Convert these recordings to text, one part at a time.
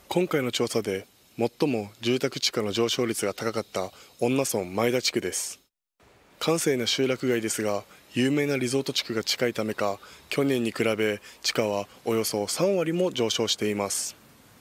今回の調査で最も住宅地価の上昇率が高かった恩納村前田地区です。閑静な集落街ですが、有名なリゾート地区が近いためか、去年に比べ地価はおよそ3割も上昇しています。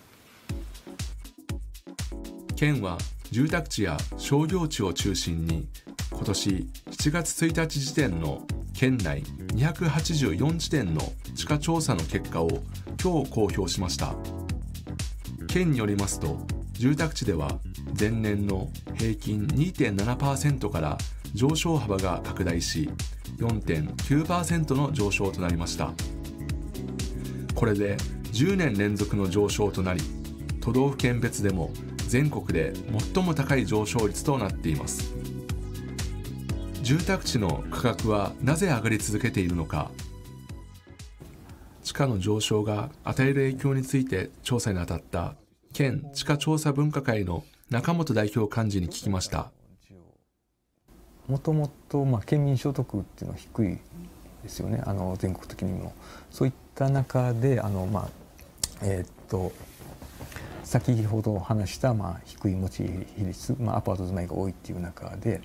県は住宅地や商業地を中心に今年7月1日時点の県内284地点の地価調査の結果を今日公表しました。県によりますと、住宅地では前年の平均 2.7% から上昇幅が拡大し 4.9% の上昇となりました。これで10年連続の上昇となり、都道府県別でも全国で最も高い上昇率となっています。住宅地の価格はなぜ上がり続けているのか。地価の上昇が与える影響について調査に当たった県地価調査分科会の中本代表幹事に聞きました。 もともと県民所得っていうのは低いですよね、全国的にも。そういった中で先ほど話した低い持ち比率、アパート住まいが多いっていう中で、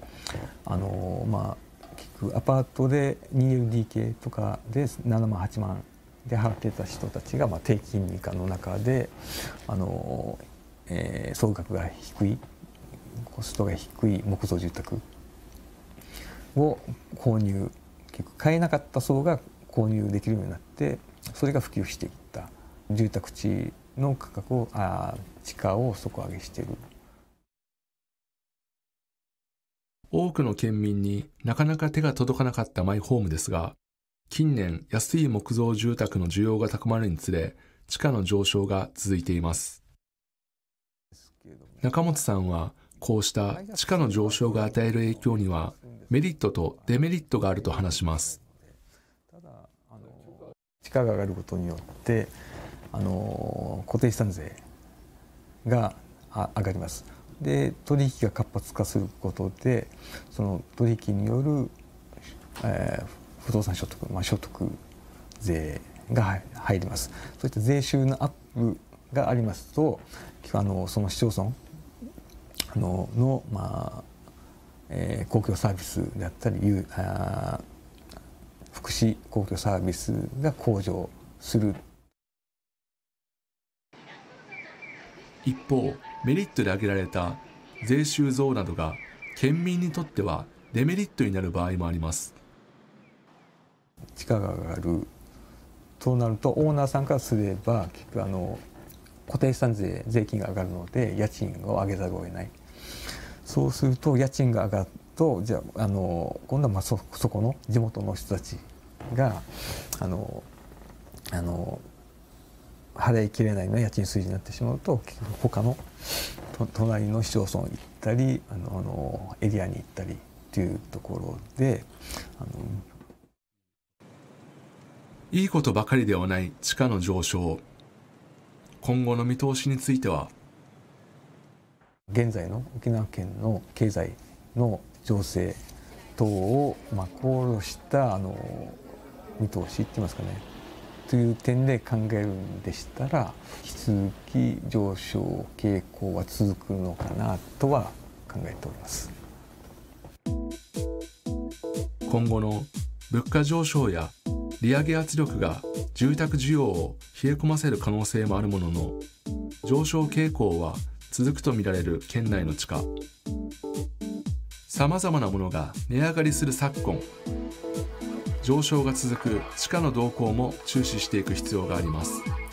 結局アパートで 2LDK とかで7万8万で払っていた人たちが低金利化の中で総額が低い、コストが低い木造住宅を購入、結局買えなかった層が購入できるようになって、それが普及していった住宅地の価格を地価を底上げしている。 多くの県民になかなか手が届かなかったマイホームですが、近年安い木造住宅の需要が高まるにつれ地価の上昇が続いています。中本さんはこうした地価の上昇が与える影響にはメリットとデメリットがあると話します。 地価が上がることによって固定資産税が上がります。で、取引が活発化することで、その取引による、不動産所得、所得税が入ります。そういった税収のアップがありますと、その市町村の、公共サービスであったり福祉公共サービスが向上する。 一方、メリットで挙げられた税収増などが県民にとってはデメリットになる場合もあります。 地価が上がるとなると、オーナーさんからすれば結局固定資産税金が上がるので家賃を上げざるを得ない。そうすると家賃が上がると、じゃあ今度はそこの地元の人たちが払いきれないの家賃水準になってしまうと、結局他の隣の市町村行ったりエリアに行ったりっていうところでいいことばかりではない地価の上昇。今後の見通しについては、 現在の沖縄県の経済の情勢等を考慮した見通しって言いますかね、という点で考えるんでしたら、引き続き上昇傾向は続くのかなとは考えております。 今後の物価上昇や利上げ圧力が住宅需要を冷え込ませる可能性もあるものの、上昇傾向は続くとみられる県内の地価。さまざまなものが値上がりする昨今、上昇が続く地価の動向も注視していく必要があります。